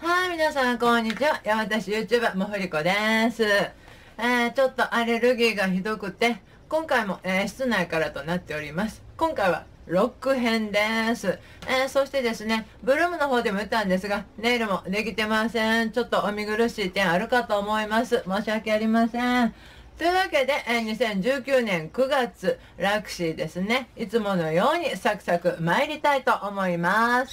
はい、皆さん、こんにちは。私、YouTuber、もふりこです。ちょっとアレルギーがひどくて、今回も、室内からとなっております。今回は、ロック編です。そしてですね、ブルームの方でも言ったんですが、ネイルもできてません。ちょっとお見苦しい点あるかと思います。申し訳ありません。というわけで、2019年9月、ラクシーですね。いつものようにサクサク参りたいと思います。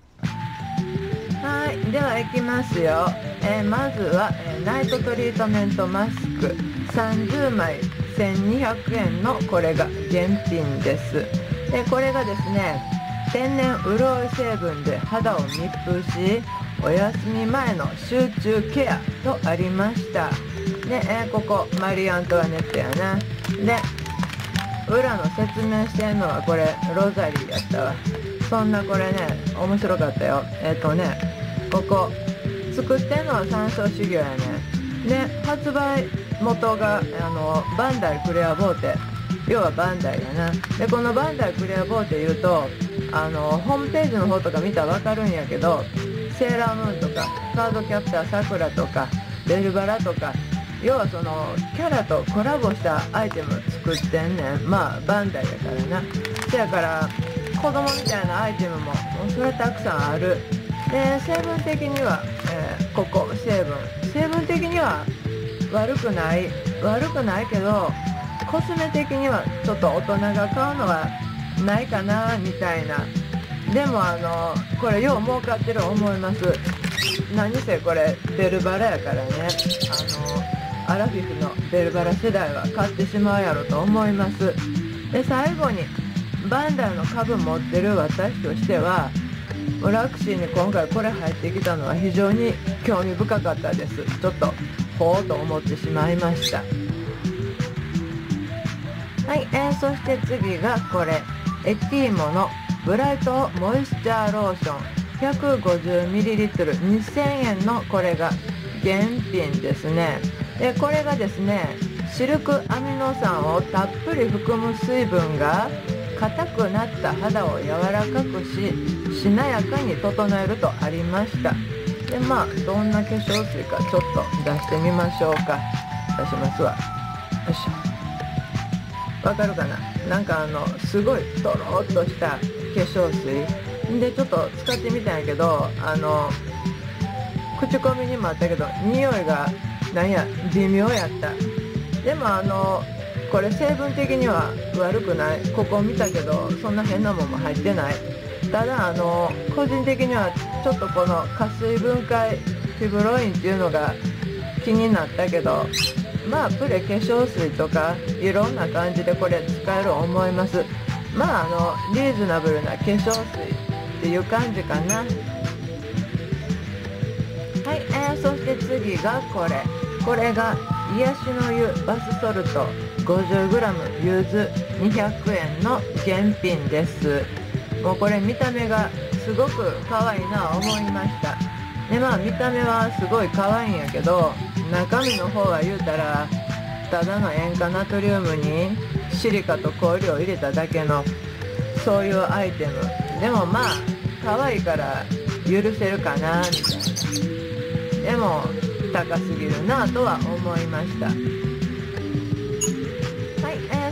はい、では行きますよ。まずは、ナイトトリートメントマスク30枚1200円のこれが現品です。でこれがですね、天然潤い成分で肌を密封し、お休み前の集中ケアとありました。で、ここマリー・アントワネットやな。で裏の説明してんのはこれロザリーやったわ。そんなこれね、面白かったよ。ここ作ってんのは山椒修行やね。で発売元がバンダイクレアボーテ、要はバンダイやな。でこのバンダイクレアボーテ言うとホームページの方とか見たら分かるんやけど、セーラームーンとかカードキャプターさくらとかベルバラとか、要はそのキャラとコラボしたアイテム作ってんねん。まあバンダイやからな。せやから子供みたいなアイテムもそれたくさんある。で成分的には、ここ成分的には悪くないけど、コスメ的にはちょっと大人が買うのはないかなみたいな。でもこれよう儲かってる思います。何せこれベルバラやからね、アラフィフのベルバラ世代は買ってしまうやろと思います。で最後にバンダイの株持ってる私としては、ラクシーに今回これ入ってきたのは非常に興味深かったです。ちょっとほうと思ってしまいました。はい、そして次がこれエティーモのブライトモイスチャーローション 150ml 2000円のこれが現品ですね。でこれがですね、シルクアミノ酸をたっぷり含む水分が硬くなった肌を柔らかくし、しなやかに整えるとありました。でまあどんな化粧水かちょっと出してみましょうか。出しますわ。よいしょ。わかるかな。なんかすごいとろっとした化粧水でちょっと使ってみたんやけど、口コミにもあったけど匂いがなんや微妙やった。でもこれ成分的には悪くない。ここ見たけどそんな変なもんも入ってない。ただ個人的にはちょっとこの加水分解フィブロインっていうのが気になったけど、まあプレ化粧水とかいろんな感じでこれ使える思います。まあリーズナブルな化粧水っていう感じかな。はい、そして次がこれが癒しの湯バスソルト 50g ユーズ200円の現品です。もうこれ見た目がすごく可愛いな思いました。でまあ見た目はすごい可愛いんやけど、中身の方は言うたらただの塩化ナトリウムにシリカと香料を入れただけのそういうアイテム。でもまあ可愛いから許せるかなみたいな。でも高すぎるなとは思いました。はい、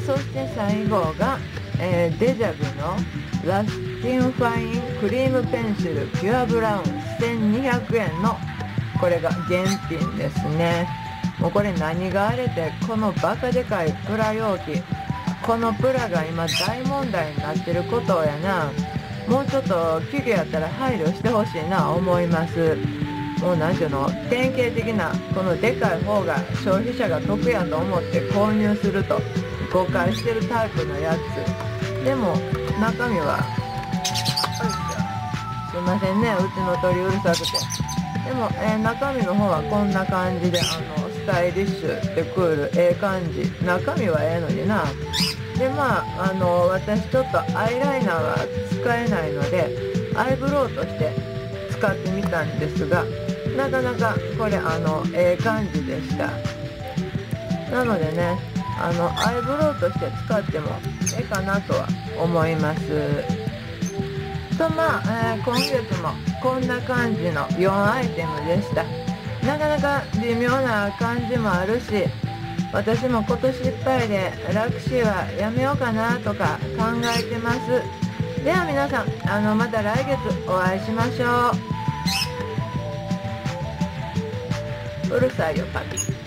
そして最後が、デジャブのラスティンファインクリームペンシルピュアブラウン1200円のこれが現品ですね。もうこれ何があれでこのバカでかいプラ容器、このプラが今大問題になってることやな。もうちょっと企業やったら配慮してほしいな思います。もうなんていうの、典型的なこのでかい方が消費者が得やと思って購入すると誤解してるタイプのやつ。でも中身はすいませんね、うちの鳥うるさくて。でも、中身の方はこんな感じでスタイリッシュでクール感じ。中身はのにな。でまあ私ちょっとアイライナーは使えないのでアイブロウとして使ってみたんですが、なかなかこれ感じでした。なのでね、アイブロウとして使ってもかなとは思います。とまあ、今月もこんな感じの4アイテムでした。なかなか微妙な感じもあるし、私も今年いっぱいで楽視はやめようかなとか考えてます。では皆さん、また来月お会いしましょう。うるさいよパピ。